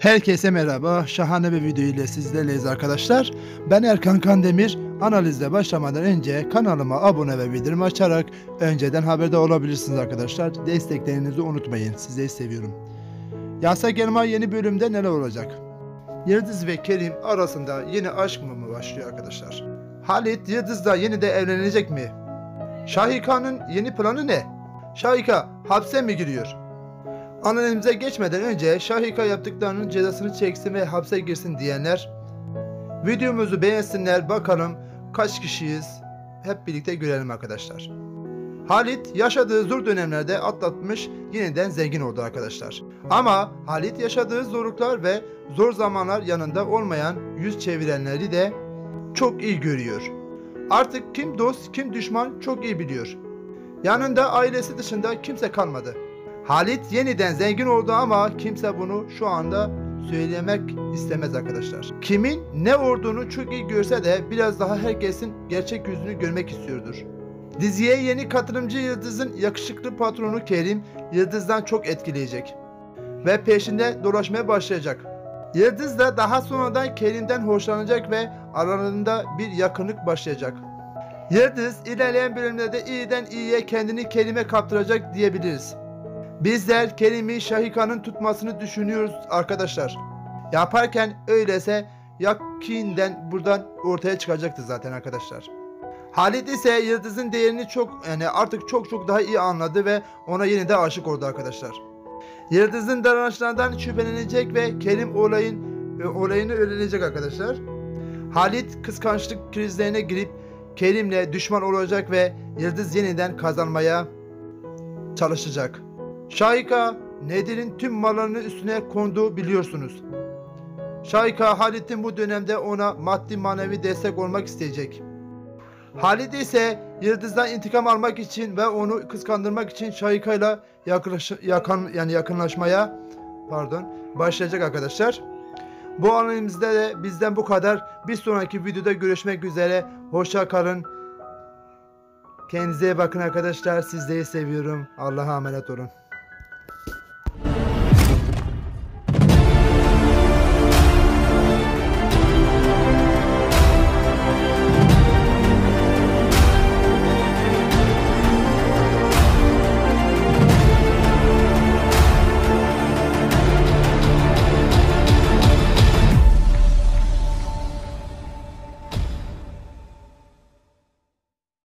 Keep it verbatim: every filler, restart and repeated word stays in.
Herkese merhaba, şahane bir video ile sizlerleyiz arkadaşlar. Ben Erkan Kandemir. Analizle başlamadan önce kanalıma abone ve bildirim açarak önceden haberdar olabilirsiniz arkadaşlar. Desteklerinizi unutmayın, sizleri seviyorum. Yasak Elma yeni bölümde neler olacak? Yıldız ve Kerim arasında yeni aşk mı mı başlıyor arkadaşlar? Halit Yıldız'la yeniden evlenecek mi? Şahika'nın yeni planı ne? Şahika hapse mi giriyor? Analizimize geçmeden önce Şahika yaptıklarının cezasını çeksin ve hapse girsin diyenler videomuzu beğensinler, bakalım kaç kişiyiz, hep birlikte görelim arkadaşlar. Halit yaşadığı zor dönemlerde atlatmış, yeniden zengin oldu arkadaşlar. Ama Halit yaşadığı zorluklar ve zor zamanlar yanında olmayan yüz çevirenleri de çok iyi görüyor. Artık kim dost kim düşman çok iyi biliyor. Yanında ailesi dışında kimse kalmadı. Halit yeniden zengin oldu ama kimse bunu şu anda söylemek istemez arkadaşlar. Kimin ne olduğunu çok iyi görse de biraz daha herkesin gerçek yüzünü görmek istiyordur. Diziye yeni katılımcı Yıldız'ın yakışıklı patronu Kerim Yıldız'dan çok etkileyecek ve peşinde dolaşmaya başlayacak. Yıldız da daha sonradan Kerim'den hoşlanacak ve aralarında bir yakınlık başlayacak. Yıldız ilerleyen bölümlerde iyiden iyiye kendini Kerim'e kaptıracak diyebiliriz. Bizler Kerim'i Şahika'nın tutmasını düşünüyoruz arkadaşlar. Yaparken öyleyse yakinen buradan ortaya çıkacaktı zaten arkadaşlar. Halit ise Yıldız'ın değerini çok yani artık çok çok daha iyi anladı ve ona yeniden aşık oldu arkadaşlar. Yıldız'ın davranışlarından şüphelenecek ve Kerim olayın olayını öğrenecek arkadaşlar. Halit kıskançlık krizlerine girip Kerim'le düşman olacak ve Yıldız yeniden kazanmaya çalışacak. Şahika Nedir'in tüm mallarını üstüne konduğu biliyorsunuz. Şahika Halit'in bu dönemde ona maddi manevi destek olmak isteyecek. Halit ise Yıldız'dan intikam almak için ve onu kıskandırmak için Şahika'yla yakın yani yakınlaşmaya pardon başlayacak arkadaşlar. Bu analizde de bizden bu kadar. Bir sonraki videoda görüşmek üzere. Hoşça kalın. Kendinize iyi bakın arkadaşlar. Sizleri seviyorum. Allah'a emanet olun.